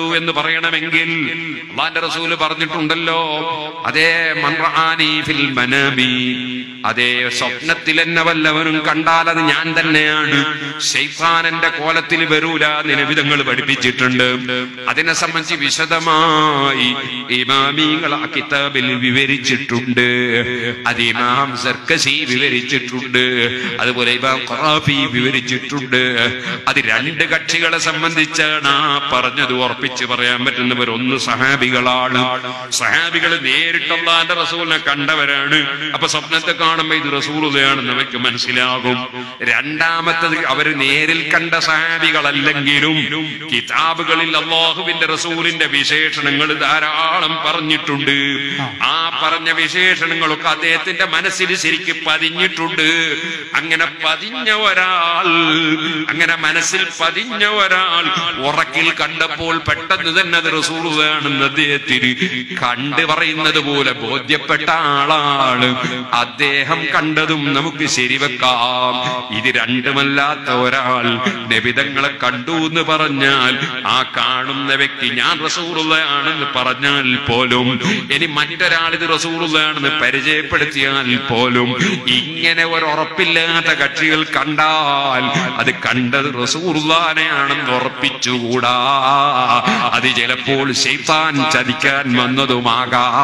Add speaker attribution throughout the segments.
Speaker 1: എന്ന് പറയണമെങ്കിൽ അല്ലാഹുവിന്റെ റസൂൽ പറഞ്ഞിട്ടുണ്ടല്ലോ, അതേ മൻ റആനി ഫിൽ മനാമി, അതേ സ്വപ്നത്തിൽ എന്നെ വല്ലവനും കണ്ടാൽ അത് ഞാൻ തന്നെയാണ്, ശൈത്താൻ എന്റെ കോലത്തിൽ വരൂല എന്ന് നബി തങ്ങൾ പഠിപ്പിച്ചിട്ടുണ്ട്. അതിനെ സംബന്ധിച്ച് വിശദമായി ഇമാമികൾ ആ കിതാബിൽ വിവരിച്ചിട്ടുണ്ട്. അത് ഇമാം സർക്കസി വിവരിച്ചിട്ടുണ്ട്, അതുപോലെ ഇമാം ഖറാഫി വിവരിച്ചിട്ടുണ്ട്. അത് രണ്ട് കക്ഷികളെ സംബന്ധിച്ചാണ് പറഞ്ഞത്. ഉറപ്പിച്ച് പറയാൻ പറ്റുന്നവർ ഒന്ന് സഹാബികളാണ്. സഹാബികൾ നേരിട്ട് അല്ലാഹുവിന്റെ റസൂലിനെ കണ്ടവരാണ്. അപ്പൊ സ്വപ്നത്തെ കാണുമ്പോ ഇത് റസൂലുള്ളയാണെന്ന് നമുക്ക് മനസ്സിലാകും. രണ്ടാമത്തത് അവര് നേരിൽ കണ്ട സഹാബികളല്ലെങ്കിലും കിതാബുകളിൽ അല്ലാഹുവിന്റെ റസൂലിന്റെ വിശേഷണങ്ങൾ ധാരാളം പറഞ്ഞിട്ടുണ്ട്. ആ പറഞ്ഞ വിശേഷണങ്ങളൊക്കെ അദ്ദേഹത്തിന്റെ മനസ്സിൽ ശരിക്ക് പതിഞ്ഞിട്ടുണ്ട്. അങ്ങനെ പതിഞ്ഞ ഒരാൾ, അങ്ങനെ മനസ്സിൽ പതിഞ്ഞ ഒരാൾ ഉറക്കിൽ കണ്ടപ്പോൾ പെട്ടെന്ന് തന്നെ അത് റസൂലുള്ളയാണെന്ന് അദ്ദേഹത്തിന് കണ്ടു പറയുന്നത് പോലെ ബോധ്യപ്പെട്ട ആളാണ്. അദ്ദേഹം കണ്ടതും നമുക്ക് ശരിവെക്കാം. ഇത് രണ്ടുമല്ലാത്ത ഒരാൾ നബിതങ്ങളെ കണ്ടു എന്ന് പറഞ്ഞാൽ ആ കാണുന്ന വ്യക്തി ഞാൻ റസൂലുള്ളയാണെന്ന് പറഞ്ഞാൽ പോലും, ഇനി മറ്റൊരാൾ ഇത് റസൂലുള്ളയാണെന്ന് പരിചയപ്പെടുത്തിയാൽ പോലും, ഇങ്ങനെ ഒരു ഉറപ്പില്ലാത്ത കക്ഷികൾ കണ്ടാൽ അത് കണ്ടത് റസൂലുള്ളാനെയാണെന്ന് ഉറപ്പിച്ചുകൂടാ. അത് ചിലപ്പോൾ ശൈത്താൻ ചതിക്കാൻ വന്നതുമാകാം.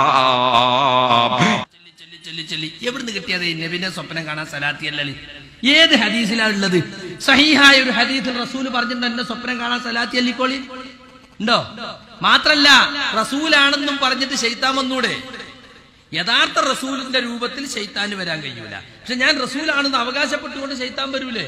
Speaker 2: എവിടുന്ന് കിട്ടിയത് നബിനെ സ്വപ്നം കാണാൻ സലാത്തിയല്ലേ? ഏത് ഹദീസിലാണ് ഉള്ളത്? സഹീഹായ ഒരു ഹദീസിൽ റസൂൽ പറഞ്ഞിട്ടുണ്ട് എന്നെ സ്വപ്നം കാണാൻ സലാത്തി അല്ലിക്കോളി ഉണ്ടോ? മാത്രല്ല റസൂലാണെന്നും പറഞ്ഞിട്ട് ശൈത്താൻ വന്നൂടെ? യഥാർത്ഥ റസൂലിന്റെ രൂപത്തിൽ ശൈത്താന് വരാൻ കഴിയൂല. പക്ഷെ ഞാൻ റസൂലാണെന്ന് അവകാശപ്പെട്ടുകൊണ്ട് ശൈത്താൻ വരൂലേ?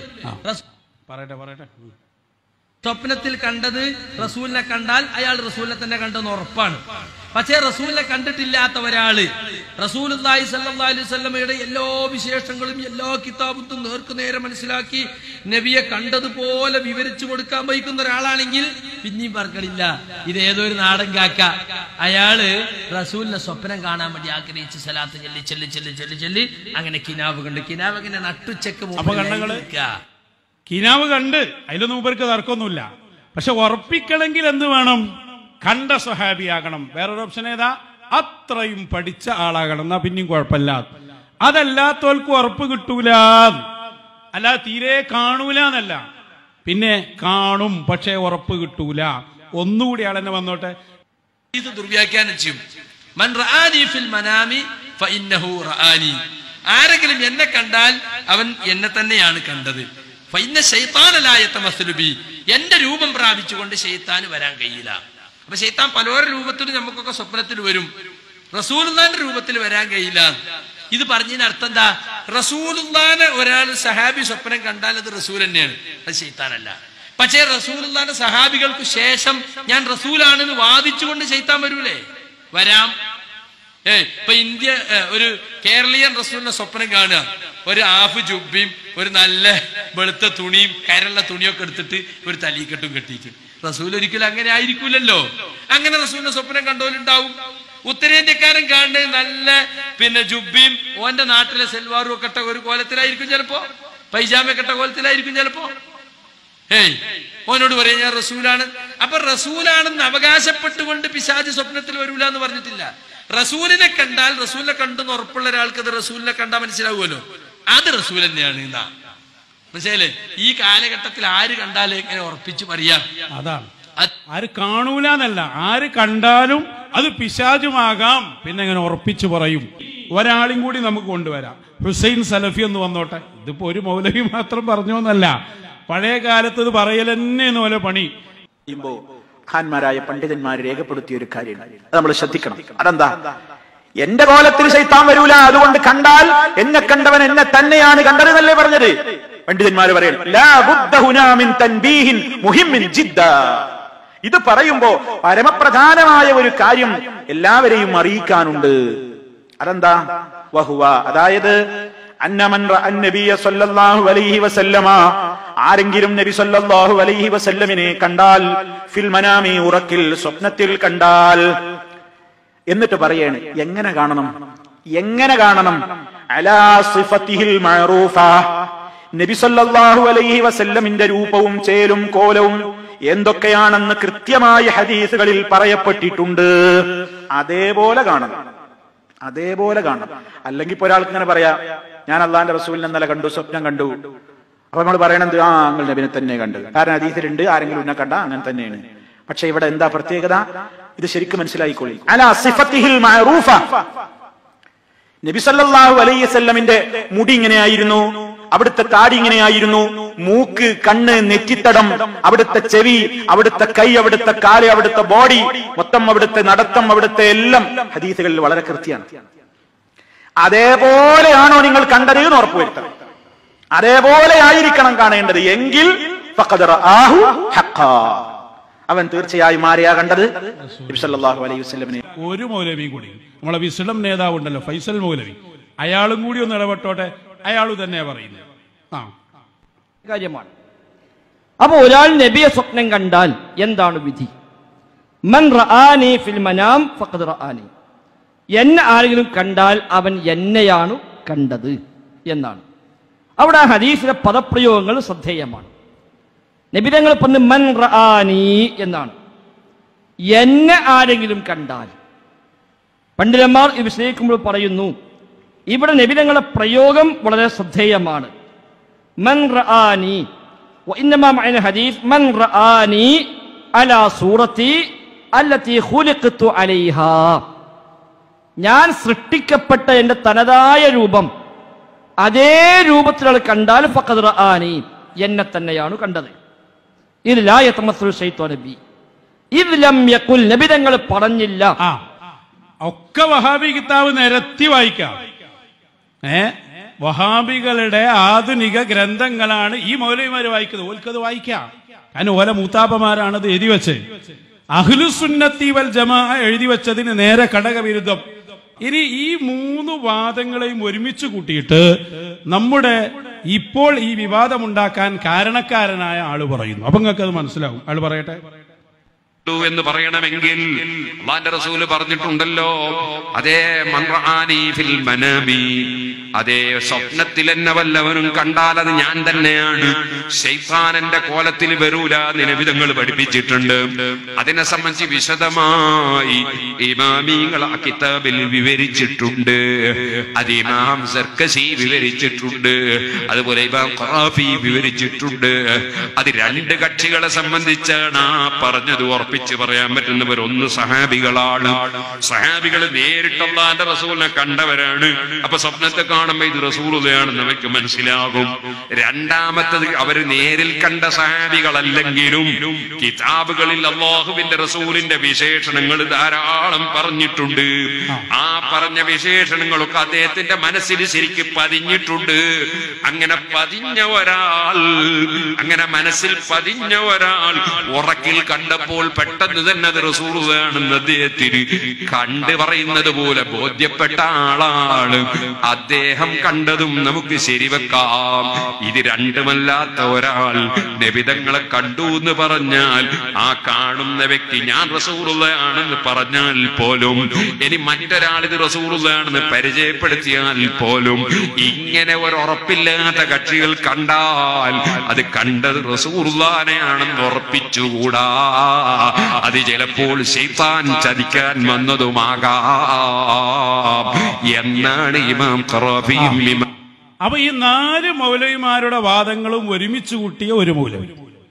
Speaker 2: സ്വപ്നത്തിൽ കണ്ടത് റസൂലിനെ കണ്ടാൽ അയാൾ റസൂലിനെ തന്നെ കണ്ടെന്ന് ഉറപ്പാണ്. പക്ഷേ റസൂലിനെ കണ്ടിട്ടില്ലാത്ത ഒരാള് റസൂലുള്ളാഹി സ്വല്ലല്ലാഹു അലൈഹി വസല്ലമയുടെ എല്ലാ വിശേഷങ്ങളും എല്ലാ കിതാബും നേർക്കുനേരെ മനസ്സിലാക്കി നബിയെ കണ്ടതുപോലെ വിവരിച്ചു കൊടുക്കാൻ വഹിക്കുന്ന ഒരാളാണെങ്കിൽ പിന്നെയും പറക്കണില്ല. ഇത് ഏതോ ഒരു നാടൻ കാക്ക, അയാള് റസൂലിനെ സ്വപ്നം കാണാൻ വേണ്ടി ആഗ്രഹിച്ച് സലാത്ത് ചൊല്ലി ചൊല്ലി ചൊല്ലി ചൊല്ലി ചൊല്ലി അങ്ങനെ കിനാവ് കണ്ട്, കിനാവ് അങ്ങനെ നട്ടുച്ചക്ക്
Speaker 3: കിനാവ് കണ്ട് അതിലൊന്നും മൂപ്പർക്ക് തർക്കമൊന്നുമില്ല. പക്ഷെ ഉറപ്പിക്കണമെങ്കിൽ എന്ത് വേണം? കണ്ട സ്വഹാബിയാകണം. വേറൊരു ഓപ്ഷൻ ഏതാ? അത്രയും പഠിച്ച ആളാകണം. എന്നാ പിന്നെയും കുഴപ്പമില്ല. അതല്ലാത്തോൽക്ക് ഉറപ്പ് കിട്ടൂല. അല്ല തീരെ കാണൂല എന്നല്ല, പിന്നെ കാണും പക്ഷെ ഉറപ്പ് കിട്ടൂല. ഒന്നുകൂടി ആളെന്നെ വന്നോട്ടെ.
Speaker 2: ഇത് ദുർവ്യാഖ്യാനം ചെയ്യും. മൻ റആനി ഫിൽ മനാമി ഫഇന്നഹു റആനി. ആരെങ്കിലും എന്നെ കണ്ടാൽ അവൻ എന്നെ തന്നെയാണ് കണ്ടത്. ഫഇന്ന ശൈത്താന ലാ യതമസ്സലു ബി. എന്റെ രൂപം പ്രാപിച്ചുകൊണ്ട് ശൈത്താന് വരാൻ കഴിയില്ല. അപ്പൊ ശൈത്താൻ പലവരുടെ രൂപത്തിൽ നമുക്കൊക്കെ സ്വപ്നത്തിൽ വരും, റസൂലുള്ളാഹിന്റെ രൂപത്തിൽ വരാൻ കഴിയില്ല. ഇത് പറഞ്ഞതിന് അർത്ഥം എന്താ? റസൂലുള്ളാഹിനെ ഒരാൾ സഹാബി സ്വപ്നം കണ്ടാൽ അത് റസൂൽ തന്നെയാണ്, അത് ശൈത്താനല്ല. പക്ഷേ റസൂലുള്ളാഹിന്റെ സഹാബികൾക്ക് ശേഷം ഞാൻ റസൂലാണെന്ന് വാദിച്ചുകൊണ്ട് ശൈത്താൻ വരൂലേ? വരാം. ഇപ്പൊ ഇന്ത്യ ഒരു കേരളീയൻ റസൂലിന്റെ സ്വപ്നം കാണുക, ഒരു ഹാഫ് ജുബ്ബയും ഒരു നല്ല വെളുത്ത തുണിയും കരള്ള തുണിയൊക്കെ എടുത്തിട്ട് ഒരു തലീക്കെട്ടും കെട്ടിയിട്ട്. റസൂൽ ഒരിക്കലും അങ്ങനെ ആയിരിക്കൂലല്ലോ. അങ്ങനെ റസൂലിന്റെ സ്വപ്നം കണ്ടോലുണ്ടാവും. ഉത്തരേന്ത്യക്കാരൻ കാണുന്നത് നല്ല ജുബ്ബയും ഓന്റെ നാട്ടിലെ സെൽവാറും ഒക്കെ ഇട്ട ഒരു കോലത്തിലായിരിക്കും ചിലപ്പോ, പൈജാമ കെട്ട കോലത്തിലായിരിക്കും ചിലപ്പോ. ഓനോട് പറയാം ഞാൻ റസൂലാണ്. അപ്പൊ റസൂലാണെന്ന് അവകാശപ്പെട്ടുകൊണ്ട് പിശാച് സ്വപ്നത്തിൽ വരൂല എന്ന് പറഞ്ഞിട്ടില്ല. റസൂലിനെ കണ്ടാൽ റസൂലിനെ കണ്ടെന്ന് ഉറപ്പുള്ള ഒരാൾക്ക് അത് റസൂലിനെ കണ്ടാൽ മനസ്സിലാവുമല്ലോ, അത് റസൂൽ തന്നെയാണ് എന്നാ. മനസ്സിലായില്ലേ? ഈ കാലഘട്ടത്തിൽ ആര് കണ്ടാലും എങ്ങനെ ഉറപ്പിച്ചു പറയാം?
Speaker 3: അതാണ്, ആര് കാണൂല എന്നല്ല, ആര് കണ്ടാലും അത് പിശാചുമാകാം. പിന്നെ എങ്ങനെ ഉറപ്പിച്ചു പറയും? ഒരാളും കൂടി നമുക്ക് കൊണ്ടുവരാം. ഹുസൈൻ സലഫി എന്ന് വന്നോട്ടെ. ഇതിപ്പോ ഒരു മൗലവി മാത്രം പറഞ്ഞോന്നല്ല, പഴയ കാലത്ത് ഇത് പറയലെന്നെ പോലെ പണി.
Speaker 4: ഖാന്മാരായ പണ്ഡിതന്മാർ രേഖപ്പെടുത്തിയ ഒരു കാര്യമാണ്, അത് നമ്മൾ ശ്രദ്ധിക്കണം. അതെന്താ? എന്റെ കോലത്തിൽ ശൈത്താൻ വരൂല, അതുകൊണ്ട് കണ്ടാൽ എന്നെ കണ്ടവൻ എന്നെ തന്നെയാണ് കണ്ടതെന്നല്ലേ പറഞ്ഞത്? പണ്ഡിതന്മാര് പറയുന്നു ഇത് പറയുമ്പോ പരമപ്രധാനമായ ഒരു കാര്യം എല്ലാവരെയും അറിയിക്കാനുണ്ട്. അതെന്താ? വഹുവ, അതായത് അന്നമൻ റഅൻ നബിയ സല്ലല്ലാഹു അലൈഹി വസല്ലമ, ആരെങ്കിലും നബി സല്ലല്ലാഹു അലൈഹി വസല്ലമിനെ കണ്ടാൽ, ഫിൽ മനാമി, ഉറക്കിൽ സ്വപ്നത്തിൽ കണ്ടാൽ. എന്നിട്ട് പറയാണ് എങ്ങനെ കാണണം? എങ്ങനെ കാണണം? അലാ സിഫത്തിഹിൽ മഅറൂഫ, നബി സല്ലല്ലാഹു അലൈഹി വസല്ലമിന്റെ രൂപവും ചേലും കോലവും എന്തൊക്കെയാണെന്ന് കൃത്യമായ ഹദീസുകളിൽ പറയപ്പെട്ടിട്ടുണ്ട്. അതേപോലെ കാണണം, അതേപോലെ കാണണം. അല്ലെങ്കിൽ ഇപ്പൊ ഒരാൾക്ക് ഇങ്ങനെ പറയാ, ഞാൻ അള്ളാന്റെ റസൂലിനെ ഇന്നലെ കണ്ടു, സ്വപ്നം കണ്ടു. അപ്പൊ നമ്മൾ പറയണത് നിങ്ങൾ നബിനെ തന്നെ കണ്ടു. കാരണം ഹദീസിലുണ്ട് ആരെങ്കിലും എന്നെ കണ്ട അങ്ങനെ തന്നെയാണ്. പക്ഷെ ഇവിടെ എന്താ പ്രത്യേകത? ഇത് ശരിക്കും മനസ്സിലായിക്കൊള്ളി. അലാ സിഫത്തിഹിൽ മഅറൂഫ. നബി സല്ലല്ലാഹു അലൈഹി വസല്ലമിന്റെ മുടി ഇങ്ങനെയായിരുന്നു, അവിടുത്തെ താടി ഇങ്ങനെയായിരുന്നു, മൂക്ക്, കണ്ണ്, നെറ്റിത്തടം, അവിടുത്തെ ചെവി, അവിടുത്തെ കൈ, അവിടുത്തെ കാല്, അവിടുത്തെ ബോഡി മൊത്തം, അവിടുത്തെ നടത്തം, അവിടുത്തെ എല്ലാം ഹദീസുകളിൽ വളരെ കൃത്യമാണ്. അതേപോലെയാണോ നിങ്ങൾ കണ്ടത് എന്ന് ഉറപ്പുവരുത്തണം. അതേപോലെ ആയിരിക്കണം കാണേണ്ടത്. എങ്കിൽ ഫഖദ് റആഹു ഹഖ്ഖാ, അവൻ തീർച്ചയായും ആരെയാ കണ്ടത്? നബി സല്ലല്ലാഹു അലൈഹി വസല്ലമനെ.
Speaker 3: ഒരു മൗലവി കൂടി, നമ്മളെ വിസ്ഡം നേതാവ് ഉണ്ടല്ലോ ഫൈസൽ മൗലവി, അയാളും കൂടി ഒന്ന് ഇടപെട്ടോട്ടെ. അയാളു തന്നെ പറയുന്നത്
Speaker 5: കാര്യമാണ്. അപ്പൊ ഒരാൾ നബിയെ സ്വപ്നം കണ്ടാൽ എന്താണ് വിധി? മൻ റആനി ഫിൽ മനാം ഫഖദ് റആനി, എന്നെ ആരെങ്കിലും കണ്ടാൽ അവൻ എന്നെയാണ് കണ്ടത് എന്നാണ്. അവിടെ ഹദീസിലെ പദപ്രയോഗങ്ങൾ ശ്രദ്ധേയമാണ്. നബി തങ്ങൾ പറഞ്ഞ് മൻ റആനി എന്നാണ്. എന്നെ ആരെങ്കിലും കണ്ടാൽ, പണ്ഡിതന്മാർ ഇത് വിശദീകരിക്കുമ്പോൾ പറയുന്നു, ഇവിടെ നബി തങ്ങളുടെ പ്രയോഗം വളരെ ശ്രദ്ധേയമാണ്. മൻ റആനി വഇന്നമാ മഅന ഹദീസ് മൻ റആനി അലാ സൂറത്തി അല്ലതി ഖുലിഖതു അലൈഹാ, ഞാൻ സൃഷ്ടിക്കപ്പെട്ട എന്റെ തനതായ രൂപം അതേ രൂപത്തിലുള്ള കണ്ടാൽ ഫഖദ് റആനി, എന്നെ തന്നെയാണ് കണ്ടത്. ഇത് ലാ യതമസ്സലു ശൈത്വാന ബി, ഇത് ലം യഖുൽ, നബി തങ്ങൾ പറഞ്ഞില്ല.
Speaker 3: ഒക്കെ വഹാബി കിതാബ് നിരത്തി വായിക്കാം. വഹാബികളുടെ ആധുനിക ഗ്രന്ഥങ്ങളാണ് ഈ മൗലവിമാര് വായിക്കുന്നത്. ഓൽക്കത് വായിക്കാം, കാരണം ഓല മൂത്താപ്പമാരാണത് എഴുതി വെച്ചത്. അഹ്ലുസുന്നത്തി വൽ ജമാഅ എഴുതി വെച്ചതിന് നേരെ ഘടകവിരുദ്ധം. ഇനി ഈ മൂന്ന് വാദങ്ങളെയും ഒരുമിച്ച് കൂട്ടിയിട്ട് നമ്മുടെ ഇപ്പോൾ ഈ വിവാദമുണ്ടാക്കാൻ കാരണക്കാരനായ ആള് പറയുന്നു. അപ്പൊ നിങ്ങൾക്ക് അത് മനസ്സിലാവും. ആള് പറയട്ടെ
Speaker 1: എന്ന് പറയണമെങ്കിൽ അല്ലാഹുവിന്റെ റസൂല് പറഞ്ഞിട്ടുണ്ടല്ലോ, അതേ മൻ റആനി ഫിൽ മനാമി, അതേ സ്വപ്നത്തിൽ എന്നെ വല്ലവനും കണ്ടാൽ അത് ഞാൻ തന്നെയാണ്, ശൈത്താൻ എന്റെ കോലത്തിൽ വരൂല എന്ന് നബി തങ്ങൾ പഠിപ്പിച്ചിട്ടുണ്ട്. അതിനെ സംബന്ധിച്ച് വിശദമായി ഇമാമികൾ ആ കിതാബിൽ വിവരിച്ചിട്ടുണ്ട്. അത് ഇമാം സർക്കസി വിവരിച്ചിട്ടുണ്ട്, അതുപോലെ ഇമാം ഖറാഫി വിവരിച്ചിട്ടുണ്ട്. അത് രണ്ട് കക്ഷികളെ സംബന്ധിച്ചാണ് പറഞ്ഞത്. ഉറപ്പിച്ച് പറയാൻ പറ്റുന്നവർ ഒന്ന് സഹാബികളാണ്. സഹാബികൾ നേരിട്ട് അല്ലാഹുവിന്റെ റസൂലിനെ കണ്ടവരാണ്. അപ്പൊ സ്വപ്നത്തെ കാണുമ്പോ ഇത് റസൂലുള്ളയാണെന്ന് നമുക്ക് മനസ്സിലാകും. രണ്ടാമത്തത്, അവര് നേരിൽ കണ്ട സഹാബികളല്ലെങ്കിലും കിതാബുകളിൽ അല്ലാഹുവിന്റെ റസൂലിന്റെ വിശേഷണങ്ങൾ ധാരാളം പറഞ്ഞിട്ടുണ്ട്. ആ പറഞ്ഞ വിശേഷണങ്ങളൊക്കെ അദ്ദേഹത്തിന്റെ മനസ്സിൽ ശരിക്ക് പതിഞ്ഞിട്ടുണ്ട്. അങ്ങനെ പതിഞ്ഞ ഒരാൾ, അങ്ങനെ മനസ്സിൽ പതിഞ്ഞ ഒരാൾ ഉറക്കിൽ കണ്ടപ്പോൾ പെട്ടെന്ന് തന്നെ അത് റസൂലുള്ളയാണെന്ന് അദ്ദേഹത്തിന് കണ്ട് പറയുന്നത് പോലെ ബോധ്യപ്പെട്ട ആളാണ്. അദ്ദേഹം കണ്ടതും നമുക്ക് ശരിവെക്കാം. ഇത് രണ്ടുമല്ലാത്ത ഒരാൾ നബി തങ്ങളെ കണ്ടു എന്ന് പറഞ്ഞാൽ, ആ കാണുന്ന വ്യക്തി ഞാൻ റസൂലുള്ളയാണെന്ന് പറഞ്ഞാൽ പോലും, ഇനി മറ്റൊരാൾ ഇത് റസൂലുള്ളയാണെന്ന് പരിചയപ്പെടുത്തിയാൽ പോലും, ഇങ്ങനെ ഒരു ഉറപ്പില്ലാത്ത കക്ഷികൾ കണ്ടാൽ അത് കണ്ടത് റസൂലുള്ളാനെയാണെന്ന് ഉറപ്പിച്ചുകൂടാ. അത് ചിലപ്പോൾ ശൈത്താൻ ചതിക്കാൻ വന്നതുമാകാം എന്നാണ് ഇമാം ഖറാഫി.
Speaker 3: അപ്പൊ ഈ 4 മൗലവിമാരുടെ വാദങ്ങളും ഒരുമിച്ച് കൂട്ടിയ ഒരു മൗലവി.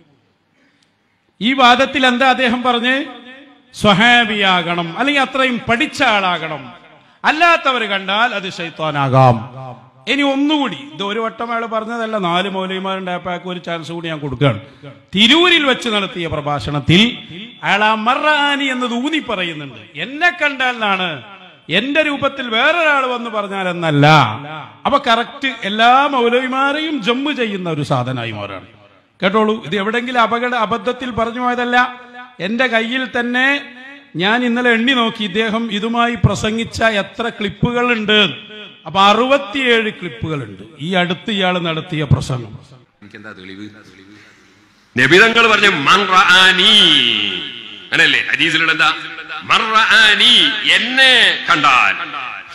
Speaker 3: ഈ വാദത്തിൽ എന്താ അദ്ദേഹം പറഞ്ഞ്? സ്വഹാബിയാകണം, അല്ലെങ്കിൽ അത്രയും പഠിച്ച ആളാകണം, അല്ലാത്തവർ കണ്ടാൽ അത് ശൈത്താനാകാം. ഇനി ഒന്നുകൂടി, ഇത് ഒരു വട്ടം അയാൾ പറഞ്ഞതല്ല, 4 മൗലവിമാരുണ്ടായപ്പോൾ അയാൾക്ക് ഒരു ചാൻസ് കൂടി ഞാൻ കൊടുക്കുകയാണ്. തിരൂരിൽ വെച്ച് നടത്തിയ പ്രഭാഷണത്തിൽ അയാൾ ആ മർആനി എന്നത് ഊന്നി പറയുന്നുണ്ട്. എന്നെ കണ്ടാൽ എന്നാണ്, എന്റെ രൂപത്തിൽ വേറൊരാൾ വന്ന് പറഞ്ഞാൽ എന്നല്ല. അപ്പൊ കറക്റ്റ് എല്ലാ മൗലവിമാരെയും ജമ്മ് ചെയ്യുന്ന ഒരു സാധനമായി മാറാണ്. കേട്ടോളൂ, ഇത് എവിടെങ്കിലും അബദ്ധത്തിൽ പറഞ്ഞു പോയതല്ല. എന്റെ കയ്യിൽ തന്നെ ഞാൻ ഇന്നലെ എണ്ണി നോക്കി, ഇദ്ദേഹം ഇതുമായി പ്രസംഗിച്ച എത്ര ക്ലിപ്പുകളുണ്ട്. അപ്പൊ 67 ക്ലിപ്പുകളുണ്ട് ഈ അടുത്ത് ഇയാൾ നടത്തിയ പ്രസംഗം.
Speaker 1: എനിക്കെന്താ തെളിവ്? നബി തങ്ങൾ പറഞ്ഞു മൻ റആനി, അങ്ങനല്ലേ ഹദീസിലുള്ള എന്താ? മൻ റആനി, എന്നെ കണ്ടാൽ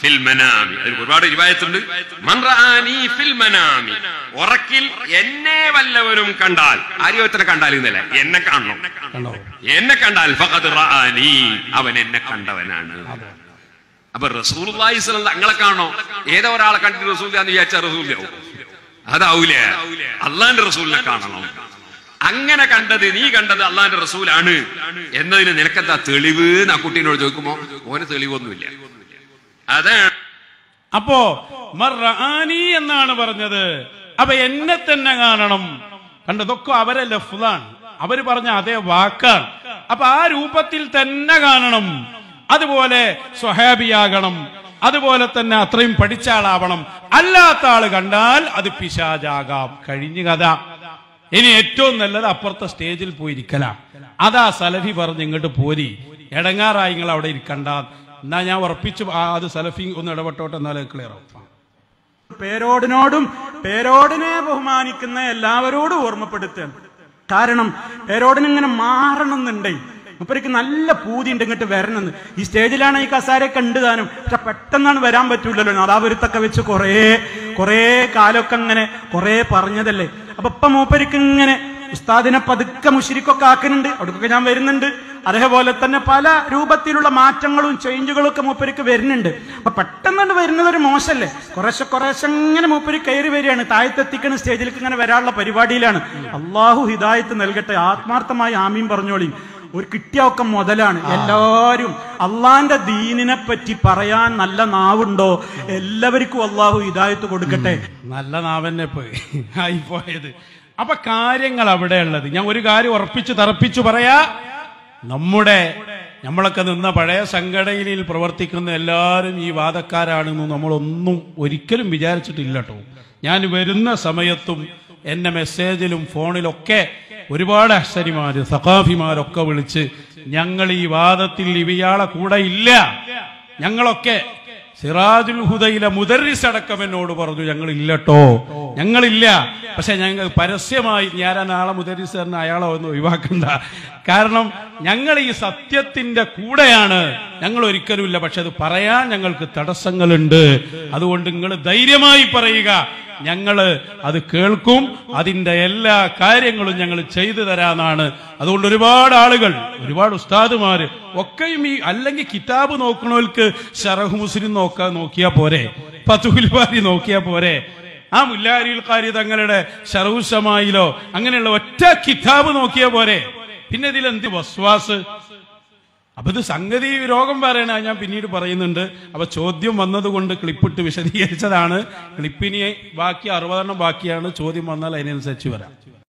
Speaker 1: ഫിൽ മനാമി. അതിൽ ഒരുപാട് റിവായത്തുണ്ട്. മൻ റആനി ഫിൽ മനാമി, ഉറക്കിൽ എന്നെ വല്ലവരും കണ്ടാൽ, ആര്യോത്തനെ കണ്ടാൽ എന്നല്ല, എന്നെ കാണണം. എന്നെ കണ്ടാൽ ഫഖദ് റആനി, അവൻ എന്നെ കണ്ടവനാണ്. അപ്പൊ റസൂലുള്ളാഹി സ്വല്ലല്ലാഹു അങ്ങളെ കാണണോ? ഏതോ ഒരാളെ കണ്ടിട്ട് റസൂലുള്ളാഹി എന്ന് വിചാരിച്ചാൽ റസൂലുള്ളാഹി അതാവൂലേ? അള്ളാന്റെ റസൂലിനെ കാണണം. അങ്ങനെ കണ്ടത്, നീ കണ്ടത് അള്ളാന്റെ റസൂലാണ് എന്നതിന് നിനക്കെന്താ തെളിവ് എന്ന് ആ കുട്ടീനോട് ചോദിക്കുമ്പോ ഓന് തെളിവൊന്നുമില്ല. അതാണ്.
Speaker 3: അപ്പോ മർആനി എന്നാണ് പറഞ്ഞത്. അപ്പൊ എന്നെ തന്നെ കാണണം. കണ്ടതൊക്കെ അവരെ ലഫ്ളാണ്, അവര് പറഞ്ഞ അതേ വാക്കാണ്. അപ്പൊ ആ രൂപത്തിൽ തന്നെ കാണണം. അതുപോലെ സ്വഹാബിയാകണം, അതുപോലെ തന്നെ അത്രയും പഠിച്ച ആളാവണം. അല്ലാത്ത ആള് കണ്ടാൽ അത് പിശാചാകാം. കഴിഞ്ഞ കഥ. ഇനി ഏറ്റവും നല്ലത് അപ്പുറത്തെ സ്റ്റേജിൽ പോയിരിക്കലാം. അതാ സലഫി പറഞ്ഞ് ഇങ്ങോട്ട് പോരി, എടങ്ങാറായി നിങ്ങൾ അവിടെ ഇരിക്കണ്ട. എന്നാ ഞാൻ ഉറപ്പിച്ചു അത് സലഫി ഒന്ന് ഇടപെട്ടോട്ടെ, എന്നാലേ ക്ലിയർ ആവും.
Speaker 6: പേരോടിനോടും പേരോടിനെ ബഹുമാനിക്കുന്ന എല്ലാവരോടും ഓർമ്മപ്പെടുത്തുകയാണ്. കാരണം പേരോടിന് ഇങ്ങനെ മാറണമെന്നുണ്ടേ, മൂപ്പർക്ക് നല്ല പൂതി ഉണ്ട് ഇങ്ങോട്ട് വരണമെന്ന്. ഈ സ്റ്റേജിലാണ് ഈ കസാരയൊക്കെ ഉണ്ട് താനും, പക്ഷെ പെട്ടെന്നാണ് വരാൻ പറ്റൂലല്ലോ. നാദാപുരത്തൊക്കെ വെച്ച് കുറേ കാലമൊക്കെ അങ്ങനെ കുറേ പറഞ്ഞതല്ലേ. അപ്പൊ ഇപ്പൊ മൂപ്പർക്ക് ഇങ്ങനെ ഉസ്താദിനെ പതുക്കെ മുശ്രിക്കൊക്കെ ആക്കുന്നുണ്ട്. അവിടേക്കൊക്കെ ഞാൻ വരുന്നുണ്ട്. അതേപോലെ തന്നെ പല രൂപത്തിലുള്ള മാറ്റങ്ങളും ചേഞ്ചുകളും ഒക്കെ മൂപ്പർക്ക് വരുന്നുണ്ട്. അപ്പൊ പെട്ടെന്ന് വരുന്നത് ഒരു മോശമല്ലേ. കുറേശ്ശെ ഇങ്ങനെ മൂപ്പര് കയറി വരികയാണ്, താഴത്തെത്തിക്കുന്ന സ്റ്റേജിലേക്ക് ഇങ്ങനെ വരാനുള്ള പരിപാടിയിലാണ്. അള്ളാഹു ഹിദായത്ത് നൽകട്ടെ. ആത്മാർത്ഥമായി ആമീൻ പറഞ്ഞോളി. ഒരു കിട്ടിയൊക്കെ മുതലാണ്. എല്ലാവരും അള്ളാന്റെ ദീനിനെ പറ്റി പറയാൻ നല്ല നാവുണ്ടോ? എല്ലാവർക്കും അള്ളാഹു ഹിദായത്ത് കൊടുക്കട്ടെ.
Speaker 3: നല്ല നാവന്നെ ആയിപ്പോയത്. അപ്പൊ കാര്യങ്ങൾ അവിടെ ഉള്ളത്. ഞാൻ ഒരു കാര്യം ഉറപ്പിച്ചു തറപ്പിച്ചു പറയാ, നമ്മളൊക്കെ നിന്ന പഴയ സംഘടനയിൽ പ്രവർത്തിക്കുന്ന എല്ലാവരും ഈ വാദക്കാരാണെന്ന് നമ്മളൊന്നും ഒരിക്കലും വിചാരിച്ചിട്ടില്ല കേട്ടോ. ഞാൻ വരുന്ന സമയത്തും എന്നെ മെസ്സേജിലും ഫോണിലൊക്കെ ഒരുപാട് അഹ്സനിമാര് സഖാഫിമാരൊക്കെ വിളിച്ച് ഞങ്ങൾ ഈ വാദത്തിൽ ഇവയാളെ കൂടെ ഇല്ല, ഞങ്ങളൊക്കെ സിറാജുൽ ഹുദയിലെ മുദർരിസ് അടക്കം എന്നോട് പറഞ്ഞു ഞങ്ങളില്ലട്ടോ, ഞങ്ങളില്ല. പക്ഷെ ഞങ്ങൾ പരസ്യമായി, ഞാൻ നാളെ മുദർരിസ് തന്നെ അയാളെ ഒന്ന് ഒഴിവാക്കണ്ട, കാരണം ഞങ്ങൾ ഈ സത്യത്തിന്റെ കൂടെയാണ്, ഞങ്ങൾ ഒരിക്കലും ഇല്ല. പക്ഷെ അത് പറയാൻ ഞങ്ങൾക്ക് തടസ്സങ്ങളുണ്ട്. അതുകൊണ്ട് നിങ്ങൾ ധൈര്യമായി പറയുക, ഞങ്ങള് അത് കേൾക്കും, അതിന്റെ എല്ലാ കാര്യങ്ങളും ഞങ്ങൾ ചെയ്തു തരാനാണ്. അതുകൊണ്ട് ഒരുപാട് ആളുകൾ, ഒരുപാട് ഉസ്താദുമാര് ഒക്കെയും ഈ അല്ലെങ്കിൽ കിതാബ് നോക്കണവർക്ക് ശറഹ് മുസ്ലിം നോക്കിയാ പോരെ, ഫതുഹുൽ ബാരി നോക്കിയാ പോരെ, ആ മുല്ലാരിൽ ഖാരി തങ്ങളുടെ ശറഹു ശമായിലോ അങ്ങനെയുള്ള ഒറ്റ കിതാബ് നോക്കിയാ പോരെ. പിന്നെ ഇതിലെന്ത് വസ്വാസ്? അപ്പൊ ഇത് സംഗതി രോഗം പറയണ ഞാൻ പിന്നീട് പറയുന്നുണ്ട്. അപ്പൊ ചോദ്യം വന്നതുകൊണ്ട് ക്ലിപ്പിട്ട് വിശദീകരിച്ചതാണ്. ക്ലിപ്പിനി ബാക്കി 60 ബാക്കിയാണ്. ചോദ്യം വന്നാൽ അതിനനുസരിച്ച് വരാം.